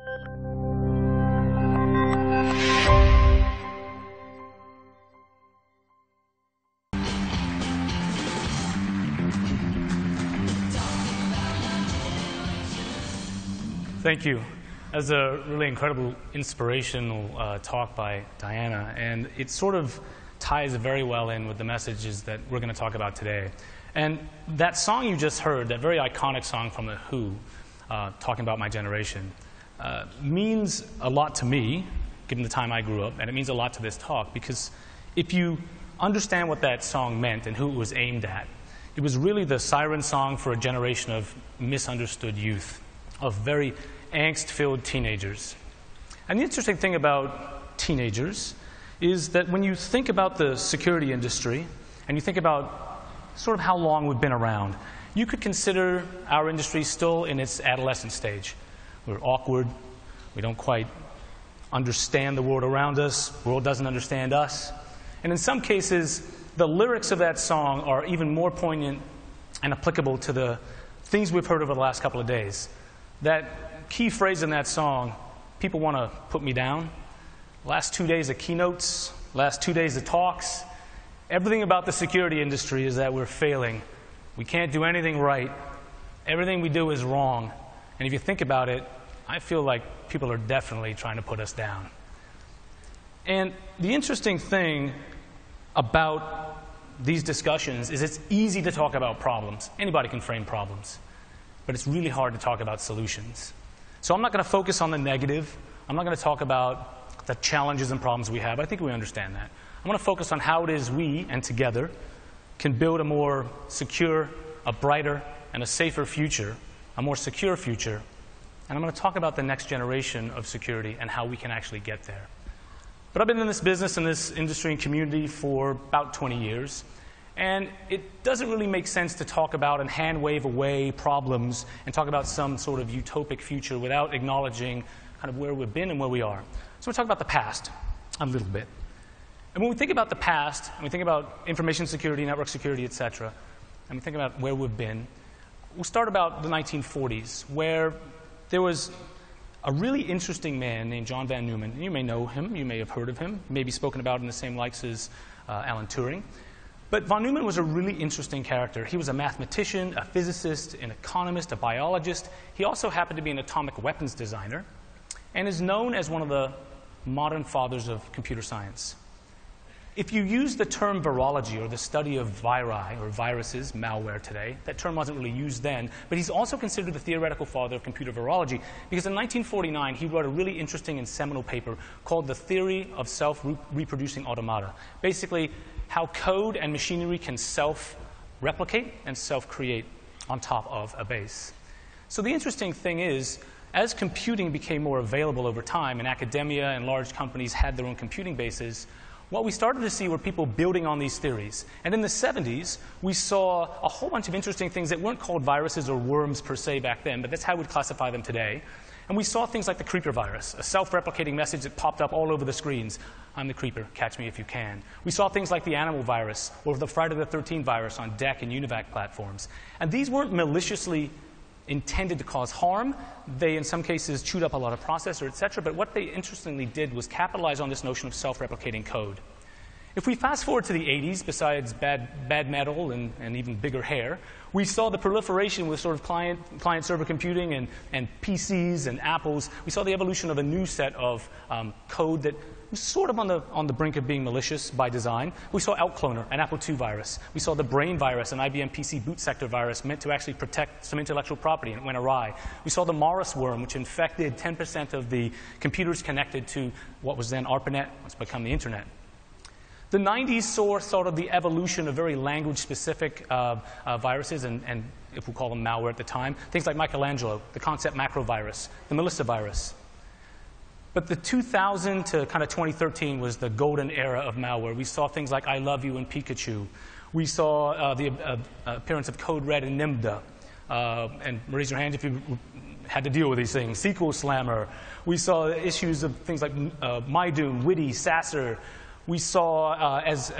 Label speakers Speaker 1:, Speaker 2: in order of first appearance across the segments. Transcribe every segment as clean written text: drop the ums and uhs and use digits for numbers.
Speaker 1: Thank you. That was a really incredible, inspirational talk by Diana, and it sort of ties very well in with the messages that we're going to talk about today. And that song you just heard, that very iconic song from The Who, talking about my generation, means a lot to me, given the time I grew up, and it means a lot to this talk, because if you understand what that song meant and who it was aimed at, it was really the siren song for a generation of misunderstood youth, of very angst-filled teenagers. And the interesting thing about teenagers is that when you think about the security industry and you think about sort of how long we've been around, you could consider our industry still in its adolescent stage. We're awkward. We don't quite understand the world around us. The world doesn't understand us. And in some cases, the lyrics of that song are even more poignant and applicable to the things we've heard over the last couple of days. That key phrase in that song, people want to put me down. Last 2 days of keynotes, last 2 days of talks, everything about the security industry is that we're failing. We can't do anything right. Everything we do is wrong. And if you think about it, I feel like people are definitely trying to put us down. And the interesting thing about these discussions is it's easy to talk about problems. Anybody can frame problems. But it's really hard to talk about solutions. So I'm not going to focus on the negative. I'm not going to talk about the challenges and problems we have. I think we understand that. I'm going to focus on how it is we, and together, can build a more secure, a brighter, and a safer future, a more secure future. And I'm going to talk about the next generation of security and how we can actually get there. But I've been in this business, in this industry and community for about 20 years. And it doesn't really make sense to talk about and hand-wave away problems and talk about some sort of utopic future without acknowledging kind of where we've been and where we are. So we'll talk about the past a little bit. And when we think about the past, and we think about information security, network security, et cetera, and we think about where we've been, we'll start about the 1940s, where there was a really interesting man named John von Neumann. You may know him. You may have heard of him. He may be spoken about in the same likes as Alan Turing. But von Neumann was a really interesting character. He was a mathematician, a physicist, an economist, a biologist. He also happened to be an atomic weapons designer and is known as one of the modern fathers of computer science. If you use the term virology, or the study of viri, or viruses, malware today, that term wasn't really used then, but he's also considered the theoretical father of computer virology, because in 1949 he wrote a really interesting and seminal paper called The Theory of Self-Reproducing Automata. Basically, how code and machinery can self-replicate and self-create on top of a base. So the interesting thing is, as computing became more available over time, and academia and large companies had their own computing bases, what we started to see were people building on these theories. And in the 70s, we saw a whole bunch of interesting things that weren't called viruses or worms per se back then, but that's how we'd classify them today. And we saw things like the creeper virus, a self-replicating message that popped up all over the screens. I'm the creeper, catch me if you can. We saw things like the animal virus, or the Friday the 13th virus on DEC and UNIVAC platforms. And these weren't maliciously intended to cause harm. They, in some cases, chewed up a lot of processor, et cetera. But what they interestingly did was capitalize on this notion of self-replicating code. If we fast forward to the 80s, besides bad metal and even bigger hair, we saw the proliferation with sort of client-server computing and PCs and Apples. We saw the evolution of a new set of code that was sort of on the brink of being malicious by design. We saw Outcloner, an Apple II virus. We saw the Brain virus, an IBM PC boot sector virus meant to actually protect some intellectual property, and it went awry. We saw the Morris worm, which infected 10% of the computers connected to what was then ARPANET, what's become the Internet. The 90s saw sort of the evolution of very language-specific viruses, and if we call them malware at the time, things like Michelangelo, the concept macro virus, the Melissa virus. But the 2000 to kind of 2013 was the golden era of malware. We saw things like I Love You and Pikachu. We saw the appearance of Code Red and Nimda. And raise your hand if you had to deal with these things. SQL Slammer. We saw issues of things like MyDoom, Witty, Sasser. We saw, as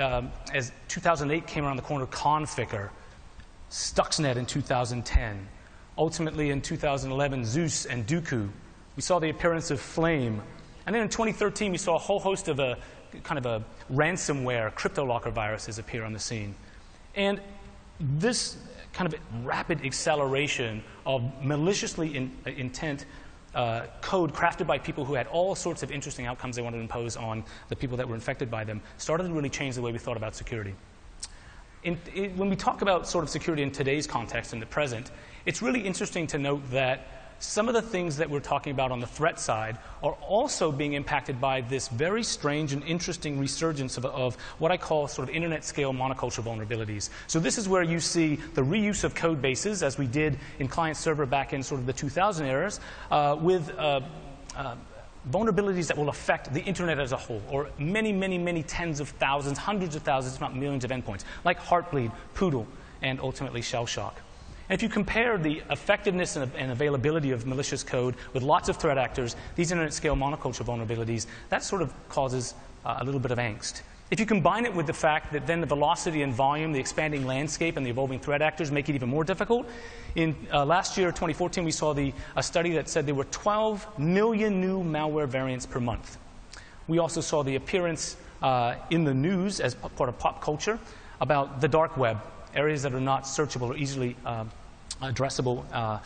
Speaker 1: 2008 came around the corner, Conficker, Stuxnet in 2010. Ultimately, in 2011, Zeus and Dooku. We saw the appearance of Flame. And then in 2013, we saw a whole host of a ransomware, crypto-locker viruses appear on the scene. And this kind of rapid acceleration of maliciously intent code crafted by people who had all sorts of interesting outcomes they wanted to impose on the people that were infected by them started to really change the way we thought about security. When we talk about sort of security in today's context, in the present, it's really interesting to note that some of the things that we're talking about on the threat side are also being impacted by this very strange and interesting resurgence of what I call sort of internet-scale monoculture vulnerabilities. So this is where you see the reuse of code bases, as we did in client-server back in sort of the 2000 eras, with vulnerabilities that will affect the internet as a whole, or many, many, many tens of thousands, hundreds of thousands, if not millions of endpoints, like Heartbleed, Poodle, and ultimately Shell Shock. And if you compare the effectiveness and availability of malicious code with lots of threat actors, these internet-scale monoculture vulnerabilities, that sort of causes a little bit of angst. If you combine it with the fact that then the velocity and volume, the expanding landscape, and the evolving threat actors make it even more difficult, in last year, 2014, we saw a study that said there were 12 million new malware variants per month. We also saw the appearance in the news as part of pop culture about the dark web, areas that are not searchable or easily addressable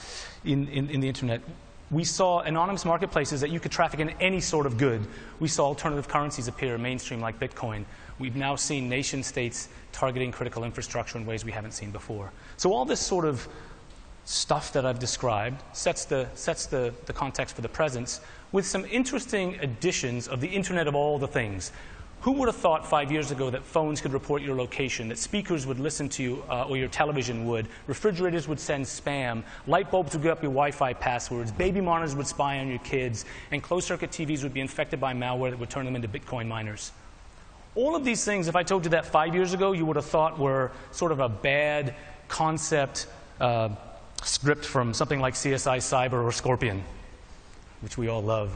Speaker 1: in the internet. We saw anonymous marketplaces that you could traffic in any sort of good. We saw alternative currencies appear mainstream like Bitcoin. We've now seen nation states targeting critical infrastructure in ways we haven't seen before. So all this sort of stuff that I've described sets the context for the present with some interesting additions of the Internet of all the things. Who would have thought 5 years ago that phones could report your location, that speakers would listen to you, or your television would, refrigerators would send spam, light bulbs would give up your Wi-Fi passwords, baby monitors would spy on your kids, and closed-circuit TVs would be infected by malware that would turn them into Bitcoin miners? All of these things, if I told you that 5 years ago, you would have thought were sort of a bad concept script from something like CSI Cyber or Scorpion, which we all love.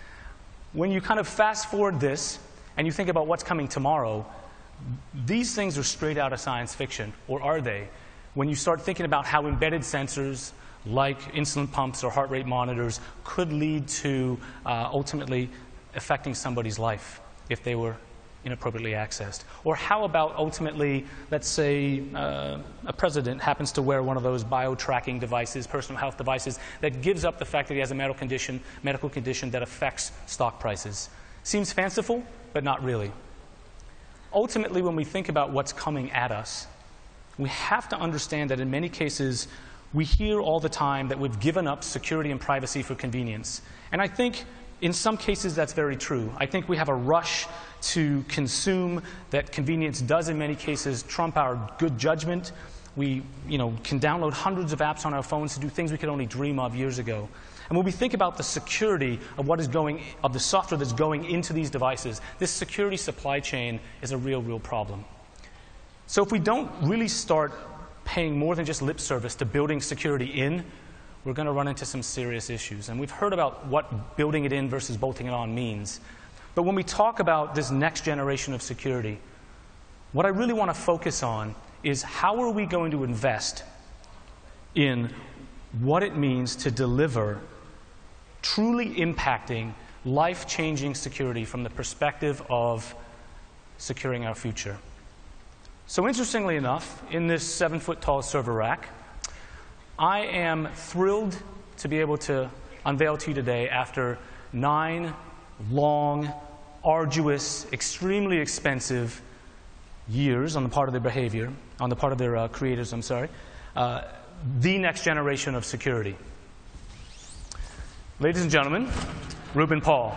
Speaker 1: When you kind of fast forward this, and you think about what's coming tomorrow, these things are straight out of science fiction, or are they? When you start thinking about how embedded sensors like insulin pumps or heart rate monitors could lead to ultimately affecting somebody's life if they were inappropriately accessed. Or how about ultimately, let's say a president happens to wear one of those bio-tracking devices, personal health devices, that gives up the fact that he has a medical condition that affects stock prices. Seems fanciful, but not really. Ultimately, when we think about what's coming at us, we have to understand that in many cases, we hear all the time that we've given up security and privacy for convenience. And I think in some cases that's very true. I think we have a rush to consume that convenience does in many cases trump our good judgment. We can download hundreds of apps on our phones to do things we could only dream of years ago. And when we think about the security of the software that's going into these devices, this security supply chain is a real problem. So if we don't really start paying more than just lip service to building security in, we're going to run into some serious issues. And we've heard about what building it in versus bolting it on means. But when we talk about this next generation of security, what I really want to focus on is how are we going to invest in what it means to deliver truly impacting, life-changing security from the perspective of securing our future. So interestingly enough, in this 7-foot-tall server rack, I am thrilled to be able to unveil to you today, after 9 long, arduous, extremely expensive years on the part of their behavior, on the part of their creators, I'm sorry, the next generation of security. Ladies and gentlemen, Ruben Paul.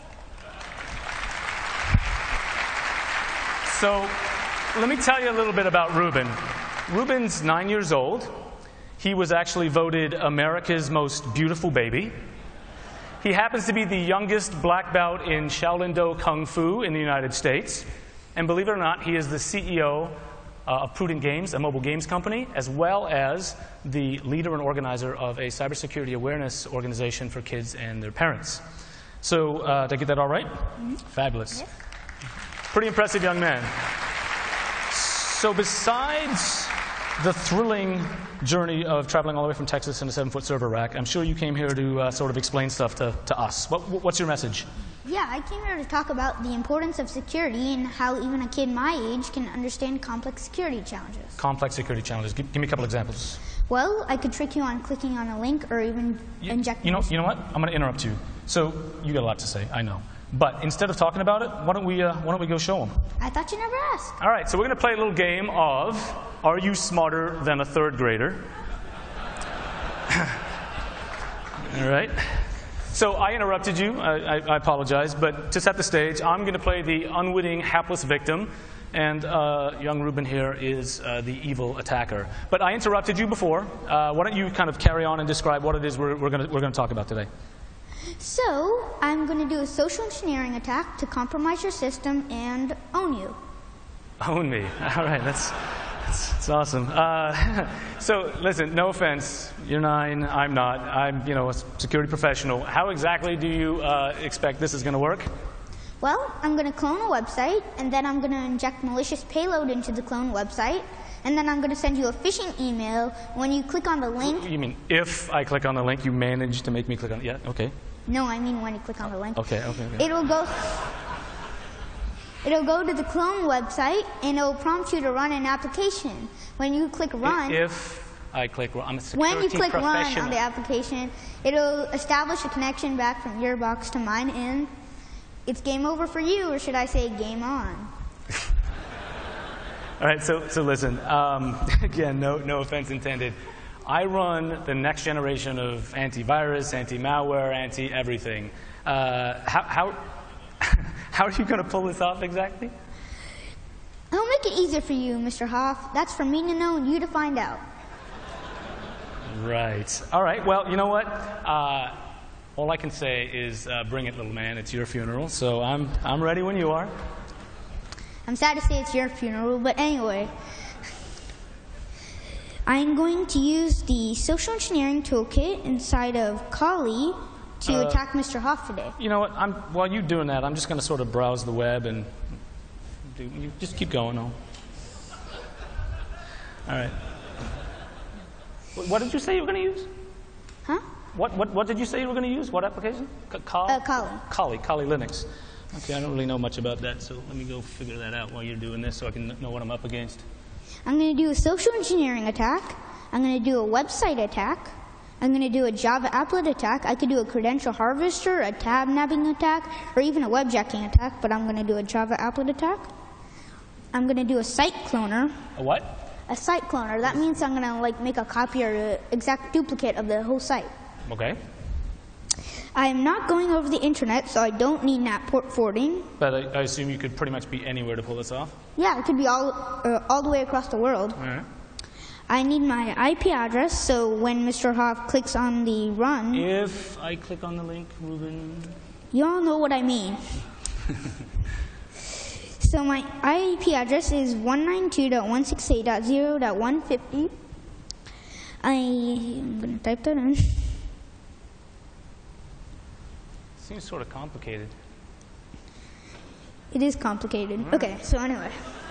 Speaker 1: So let me tell you a little bit about Ruben. Ruben's 9 years old. He was actually voted America's most beautiful baby. He happens to be the youngest black belt in Shaolin Do Kung Fu in the United States. And believe it or not, he is the CEO of Prudent Games, a mobile games company, as well as the leader and organizer of a cybersecurity awareness organization for kids and their parents. So, did I get that all right? Mm-hmm. Fabulous. Yes. Pretty impressive young man. So besides the thrilling journey of traveling all the way from Texas in a 7-foot server rack. I'm sure you came here to sort of explain stuff to us. What's your message?
Speaker 2: Yeah, I came here to talk about the importance of security and how even a kid my age can understand complex security challenges.
Speaker 1: Complex security challenges. Give me a couple examples.
Speaker 2: Well, I could trick you on clicking on a link or even inject.
Speaker 1: You know what? I'm going to interrupt you. So you got a lot to say, I know. But instead of talking about it, why don't we go show them?
Speaker 2: I thought you never asked.
Speaker 1: All right, so we're going to play a little game of Are You Smarter Than a Third Grader? All right. So I interrupted you. I apologize. But to set the stage, I'm going to play the unwitting, hapless victim. And young Ruben here is the evil attacker. But I interrupted you before. Why don't you kind of carry on and describe what it is we're going to talk about today?
Speaker 2: So, I'm going to do a social engineering attack to compromise your system and own you.
Speaker 1: Own me. All right, that's awesome. So, listen, no offense. You're 9, I'm not. I'm, a security professional. How exactly do you expect this is going to work?
Speaker 2: Well, I'm going to clone a website, and then I'm going to inject malicious payload into the clone website, and then I'm going to send you a phishing email. When you click on the link...
Speaker 1: You mean if I click on the link, you manage to make me click on it? Yeah, okay.
Speaker 2: No, I mean when you click on the link.
Speaker 1: Okay.
Speaker 2: It'll go to the clone website, and it'll prompt you to run an application. When you click run...
Speaker 1: If I click run, I'm a security
Speaker 2: When you click
Speaker 1: professional.
Speaker 2: run on the application, it'll establish a connection back from your box to mine, and it's game over for you, or should I say game on?
Speaker 1: All right, so listen, again, no offense intended. I run the next generation of antivirus, anti-malware, anti-everything. How are you going to pull this off exactly?
Speaker 2: I'll make it easier for you, Mr. Hoff. That's for me to know and you to find out.
Speaker 1: Right. All right, well, you know what? All I can say is bring it, little man. It's your funeral, so I'm ready when you are.
Speaker 2: I'm sad to say it's your funeral, but anyway. I'm going to use the social engineering toolkit inside of Kali to attack Mr. Hoff today.
Speaker 1: You know what? While you're doing that, I'm just going to sort of browse the web and you just keep going on. All right. What did you say you were going to use?
Speaker 2: Huh?
Speaker 1: What did you say you were going to use? What application? Kali. Kali Linux. Okay, I don't really know much about that, so let me go figure that out while you're doing this so I can know what I'm up against.
Speaker 2: I'm going to do a social engineering attack. I'm going to do a website attack. I'm going to do a Java applet attack. I could do a credential harvester, a tab nabbing attack, or even a webjacking attack, but I'm going to do a Java applet attack. I'm going to do a site cloner.
Speaker 1: A what?
Speaker 2: A site cloner. That means I'm going to make a copy or an exact duplicate of the whole site.
Speaker 1: Okay.
Speaker 2: I am not going over the internet, so I don't need NAT port forwarding.
Speaker 1: But I assume you could pretty much be anywhere to pull this off?
Speaker 2: Yeah, it could be all the way across the world.
Speaker 1: All right.
Speaker 2: I need my IP address, so when Mr. Hoff clicks on the run...
Speaker 1: If I click on the link, Ruben...
Speaker 2: You all know what I mean. So my IP address is 192.168.0.150. I'm going to type that in.
Speaker 1: Seems sort of complicated.
Speaker 2: It is complicated. Right. Okay, so anyway.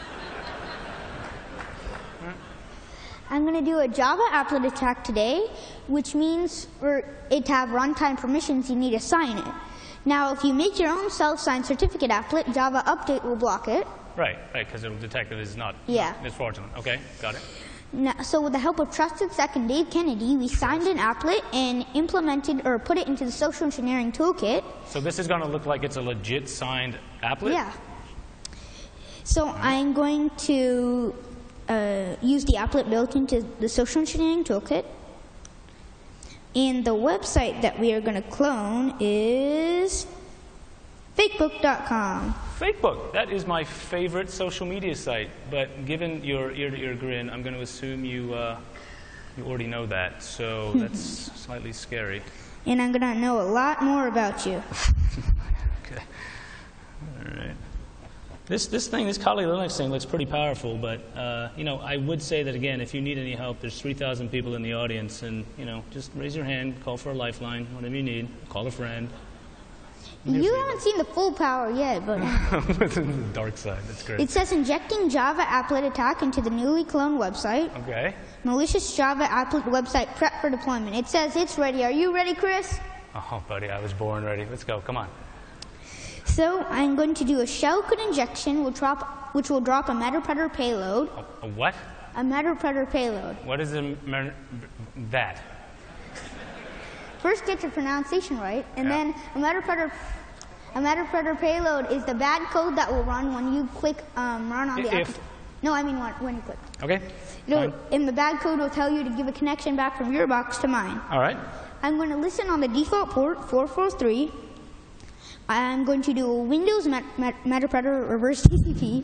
Speaker 1: Right.
Speaker 2: I'm going to do a Java applet attack today, which means for it to have runtime permissions, you need to sign it. Now, if you make your own self-signed certificate applet, Java update will block it.
Speaker 1: Right, because it will detect that it's not.
Speaker 2: Yeah.
Speaker 1: It's fraudulent. Okay, got it.
Speaker 2: Now, so with the help of Trusted Second Dave Kennedy, we signed an applet and implemented or put it into the social engineering toolkit.
Speaker 1: So this is going to look like it's a legit signed applet?
Speaker 2: Yeah. So I'm going to use the applet built into the social engineering toolkit. And the website that we are going to clone is fakebook.com.
Speaker 1: Facebook. That is my favorite social media site. But given your ear-to-ear grin, I'm going to assume you already know that. So that's slightly scary.
Speaker 2: And I'm going to know a lot more about you.
Speaker 1: Okay. All right. This Kali Linux thing looks pretty powerful, but I would say that again, if you need any help, there's 3,000 people in the audience, and just raise your hand, call for a lifeline, whatever you need, call a friend.
Speaker 2: You haven't seen the full power yet, but
Speaker 1: the dark side. That's great.
Speaker 2: it says injecting Java applet attack into the newly cloned website.
Speaker 1: Okay.
Speaker 2: Malicious Java applet website prep for deployment. It says it's ready. Are you ready, Chris?
Speaker 1: Oh, buddy, I was born ready. Let's go. Come on.
Speaker 2: So I'm going to do a shellcode injection, which will drop a Metapredator payload.
Speaker 1: A what?
Speaker 2: A Metapredator payload.
Speaker 1: What is that?
Speaker 2: First, get your pronunciation right, and then a Metapredator payload is the bad code that will run when you click run on the application. No, I mean when you click.
Speaker 1: Okay.
Speaker 2: And the bad code will tell you to give a connection back from your box to mine.
Speaker 1: All right.
Speaker 2: I'm going to listen on the default port 443. I'm going to do a Windows Metapredator reverse TCP.
Speaker 1: It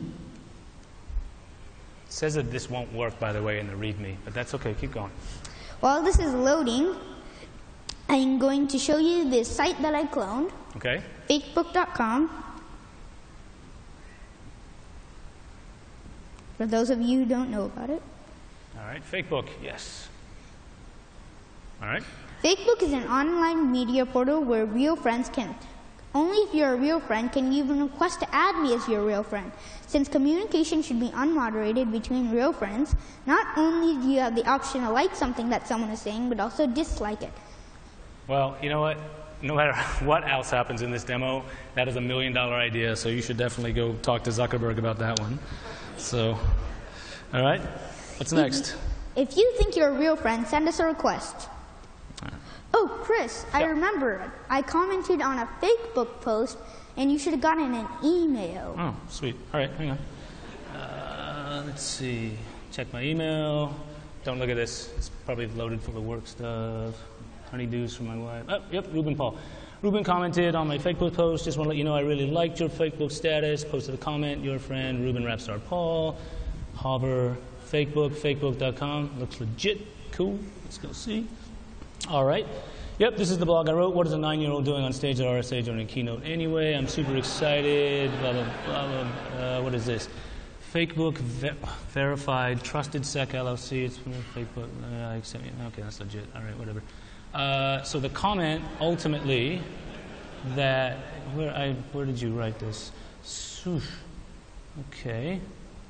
Speaker 1: says that this won't work, by the way, in the README, but that's okay. Keep going.
Speaker 2: While this is loading, I'm going to show you the site that I cloned.
Speaker 1: Okay.
Speaker 2: Fakebook.com. For those of you who don't know about it.
Speaker 1: All right. Fakebook, yes. All right.
Speaker 2: Fakebook is an online media portal where real friends can. Only if you're a real friend can you even request to add me as your real friend. Since communication should be unmoderated between real friends, not only do you have the option to like something that someone is saying, but also dislike it.
Speaker 1: Well, you know what? No matter what else happens in this demo, that is $1 million idea, so you should definitely go talk to Zuckerberg about that one. So, all right. What's next?
Speaker 2: If you think you're a real friend, send us a request. Oh, Chris, I remember. I commented on a Facebook post, and you should have gotten an email.
Speaker 1: Oh, sweet. All right, hang on. Let's see. Check my email. Don't look at this. It's probably loaded full of work stuff. Honeydews for my wife. Oh, yep, Ruben Paul. Ruben commented on my Facebook post. Just want to let you know I really liked your Facebook status. Posted a comment. Your friend, Ruben Rapstar Paul. Hover Facebook, fakebook.com. Looks legit. Cool. Let's go see. All right. Yep, this is the blog I wrote. What is a 9-year-old doing on stage at RSA during a keynote anyway? I'm super excited. Blah, blah, blah, blah. What is this? Facebook verified, trusted sec LLC. It's from Facebook. Okay, that's legit. All right, whatever. So the comment ultimately that where did you write this? Okay.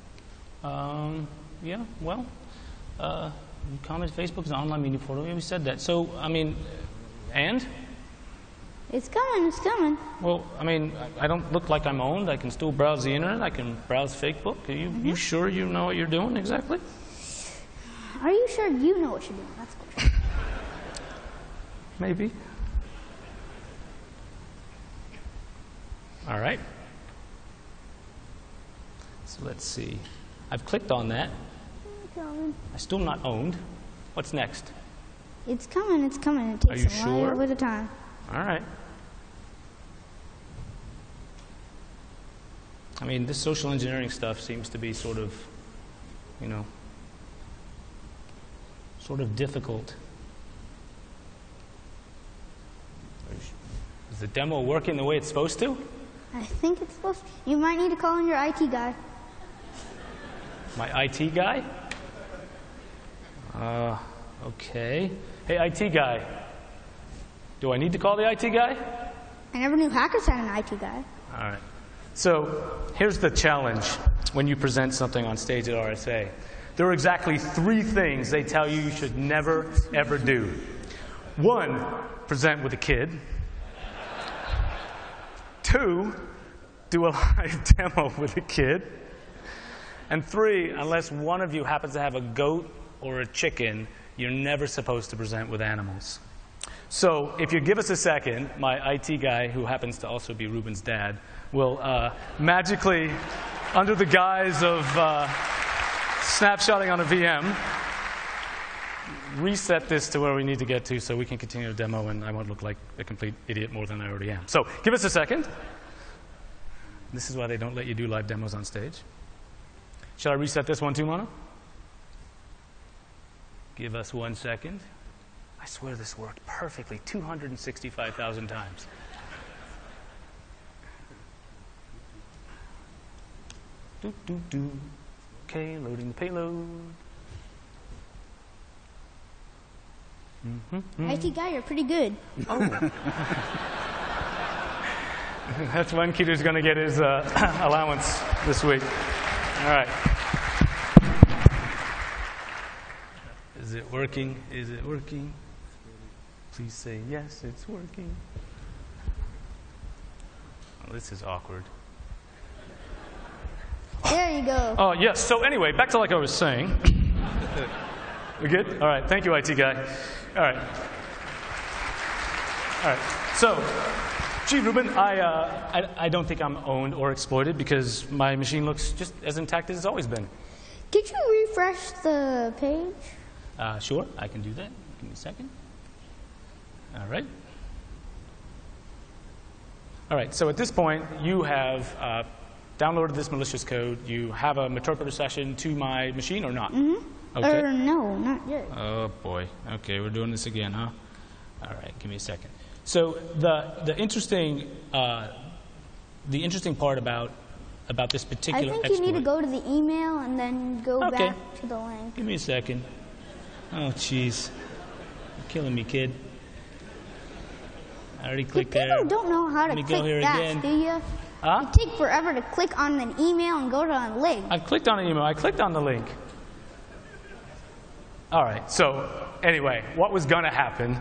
Speaker 1: Yeah. Well. Comment Facebook is an online media portal. Yeah, we said that. So I mean, and.
Speaker 2: It's coming. It's coming.
Speaker 1: Well, I mean, I don't look like I'm owned. I can still browse the internet. I can browse Facebook. Are you sure you know what you're doing exactly?
Speaker 2: Are you sure you know what you're doing? That's cool.
Speaker 1: Maybe. All right. So let's see. I've clicked on that. I'm still not owned. What's next?
Speaker 2: It's coming. It's coming. It takes a while at a time.
Speaker 1: All right. I mean, this social engineering stuff seems to be sort of, sort of difficult. Is the demo working the way it's supposed to?
Speaker 2: I think it's supposed to. You might need to call in your IT guy.
Speaker 1: My IT guy? Okay. Hey, IT guy. Do I need to call the IT guy?
Speaker 2: I never knew hackers had an IT guy.
Speaker 1: All right. So here's the challenge when you present something on stage at RSA. There are exactly 3 things they tell you should never, ever do. 1, present with a kid. 2, do a live demo with a kid. And 3, unless one of you happens to have a goat or a chicken, you're never supposed to present with animals. So if you give us a second, my IT guy, who happens to also be Ruben's dad, will magically, under the guise of snapshotting on a VM, reset this to where we need to get to so we can continue the demo and I won't look like a complete idiot more than I already am. So give us a second. This is why they don't let you do live demos on stage. Shall I reset this one too, Mono? Give us 1 second. I swear this worked perfectly 265,000 times. Okay, loading the payload.
Speaker 2: IT guy, you're pretty good.
Speaker 1: Oh. That's when Keter's going to get his allowance this week. All right. Is it working? Is it working? Please say yes, it's working. Oh, this is awkward.
Speaker 2: There you go.
Speaker 1: Oh, yes. So anyway, back to like I was saying. We good? All right. Thank you, IT guy. All right. All right. So, gee, Ruben, I don't think I'm owned or exploited because my machine looks just as intact as it's always been.
Speaker 2: Could you refresh the page?
Speaker 1: Sure, I can do that. Give me a second. All right. All right. So at this point, you have downloaded this malicious code. You have a interpreter session to my machine or not?
Speaker 2: Mm-hmm.
Speaker 1: Okay.
Speaker 2: No, not yet.
Speaker 1: Oh boy. Okay, we're doing this again, huh? All right, give me a second. So the interesting part about this particular
Speaker 2: I think you need to go to the email and then go back to the link.
Speaker 1: Give me a second. Oh, jeez. You're killing me, kid. I already clicked there.
Speaker 2: People don't know how to click that,
Speaker 1: again.
Speaker 2: do you?
Speaker 1: Huh?
Speaker 2: It takes forever to click on an email and go to a link.
Speaker 1: I clicked on an email. I clicked on the link. All right. So anyway, what was going to happen?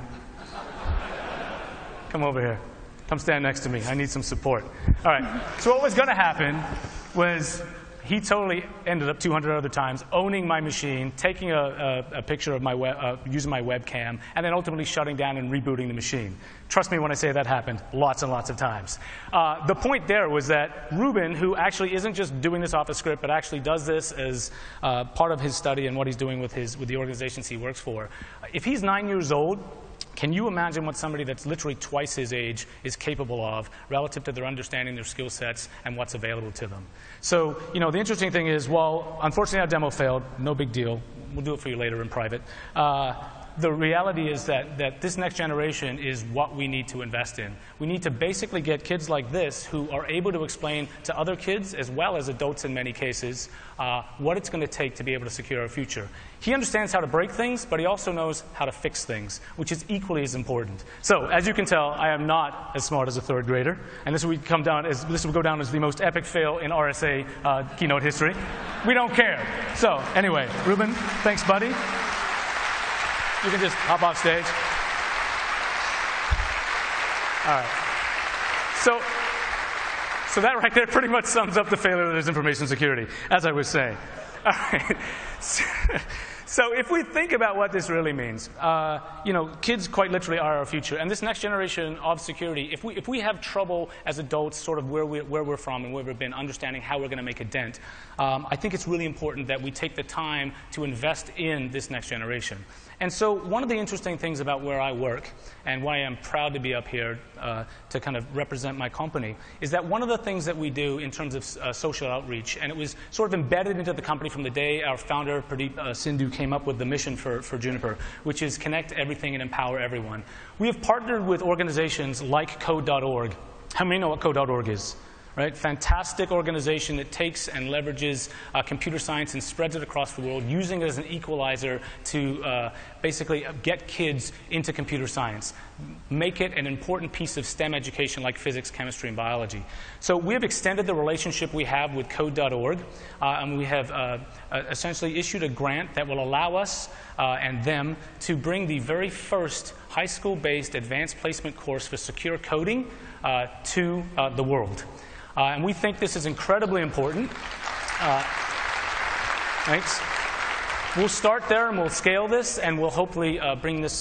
Speaker 1: Come over here. Come stand next to me. I need some support. All right. So what was going to happen was he totally ended up 200 other times owning my machine, taking a picture of my using my webcam, and then ultimately shutting down and rebooting the machine. Trust me when I say that happened lots and lots of times. The point there was that Ruben, who actually isn't just doing this off a script, but actually does this as part of his study and what he's doing with the organizations he works for, if he's 9 years old, can you imagine what somebody that's literally twice his age is capable of relative to their understanding, their skill sets, and what's available to them? So, you know, the interesting thing is, well, unfortunately our demo failed. No big deal. We'll do it for you later in private. The reality is that this next generation is what we need to invest in. We need to basically get kids like this who are able to explain to other kids, as well as adults in many cases, what it's going to take to be able to secure our future. He understands how to break things, but he also knows how to fix things, which is equally as important. So, as you can tell, I am not as smart as a third grader, and this would go down as the most epic fail in RSA keynote history. We don't care. So, anyway, Ruben, thanks, buddy. You can just hop off stage. All right. So that right there pretty much sums up the failure of this information security, as I was saying. All right. So if we think about what this really means, you know, kids quite literally are our future. And this next generation of security, if we have trouble as adults sort of where we're from and where we've been, understanding how we're going to make a dent, I think it's really important that we take the time to invest in this next generation. And so one of the interesting things about where I work and why I'm proud to be up here to kind of represent my company is that one of the things that we do in terms of social outreach, and it was sort of embedded into the company from the day our founder, Pradeep Sindhu, came up with the mission for Juniper, which is connect everything and empower everyone. We have partnered with organizations like Code.org. How many know what Code.org is? Right? Fantastic organization that takes and leverages computer science and spreads it across the world, using it as an equalizer to basically get kids into computer science, make it an important piece of STEM education like physics, chemistry, and biology. So we have extended the relationship we have with Code.org, and we have essentially issued a grant that will allow us and them to bring the very first high school-based advanced placement course for secure coding to the world. And we think this is incredibly important. Thanks. We'll start there and we'll scale this and we'll hopefully bring this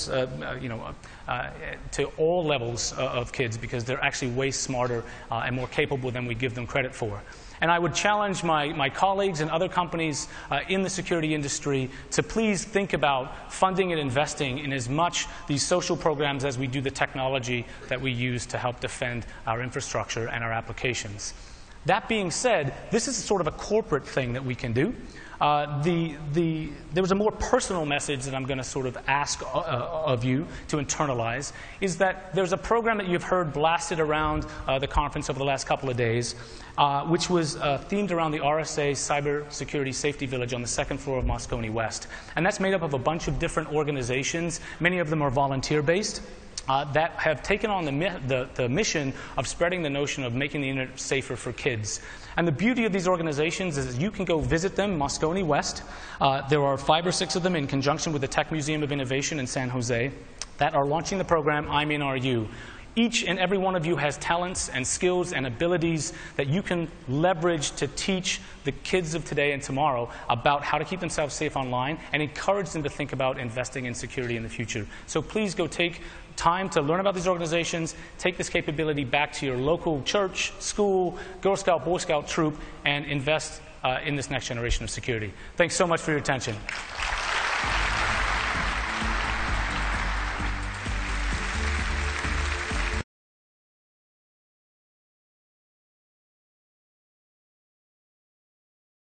Speaker 1: to all levels of kids because they're actually way smarter and more capable than we give them credit for. And I would challenge my colleagues and other companies in the security industry to please think about funding and investing in as much these social programs as we do the technology that we use to help defend our infrastructure and our applications. That being said, this is sort of a corporate thing that we can do. There was a more personal message that I'm going to sort of ask of you to internalize, is that there's a program that you've heard blasted around the conference over the last couple of days, which was themed around the RSA Cybersecurity Safety Village on the second floor of Moscone West. And that's made up of a bunch of different organizations. Many of them are volunteer-based. that have taken on the mission of spreading the notion of making the internet safer for kids. And the beauty of these organizations is you can go visit them, Moscone West. There are 5 or 6 of them in conjunction with the Tech Museum of Innovation in San Jose that are launching the program I'm in RU. Each and every one of you has talents and skills and abilities that you can leverage to teach the kids of today and tomorrow about how to keep themselves safe online and encourage them to think about investing in security in the future. So please go take time to learn about these organizations, take this capability back to your local church, school, Girl Scout, Boy Scout troop, and invest in this next generation of security. Thanks so much for your attention.